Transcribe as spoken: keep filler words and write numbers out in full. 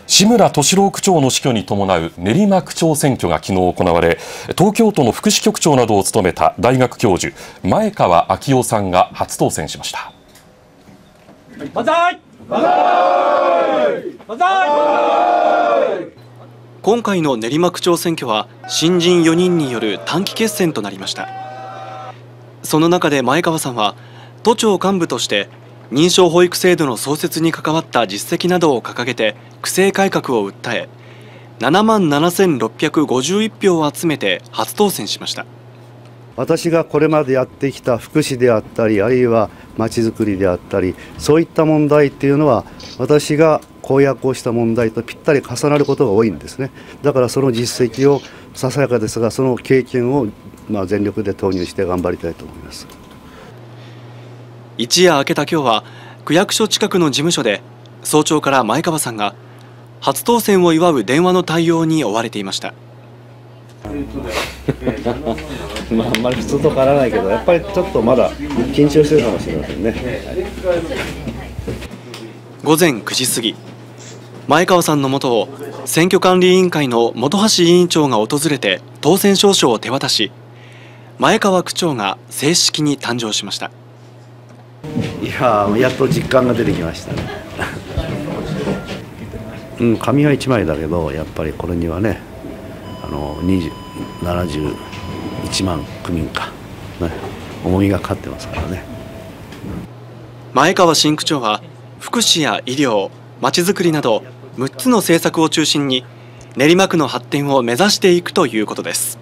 志村敏郎区長の死去に伴う練馬区長選挙が昨日行われ、東京都の福祉局長などを務めた大学教授前川昭夫さんが初当選しました。 万歳！万歳！万歳！ 今回の練馬区長選挙は新人よにんによる短期決選となりました。その中で前川さんは都庁幹部として認証保育制度の創設に関わった実績などを掲げて区政改革を訴え、ななまんななせんろっぴゃくごじゅういち票を集めて初当選しました。 私がこれまでやってきた福祉であったり、あるいはまちづくりであったり、そういった問題っていうのは私が公約をした問題とぴったり重なることが多いんですね。だからその実績をささやかですが、その経験をまあ全力で投入して頑張りたいと思います。 一夜明けた今日は区役所近くの事務所で早朝から前川さんが初当選を祝う電話の対応に追われていました。 まあ、あんまり普通と変わらないけど、やっぱりちょっとまだ緊張してるかもしれませんね。 午前くじ過ぎ、前川さんのもとを選挙管理委員会の本橋委員長が訪れて当選証書を手渡し、前川区長が正式に誕生しました。 いやー、やっと実感が出てきましたね。うん、紙はいちまいだけど、やっぱりこれにはね、あのななじゅういちまん区民か、ね、重みがかかってますからね。 前川新区長は福祉や医療、まちづくりなどむっつの政策を中心に練馬区の発展を目指していくということです。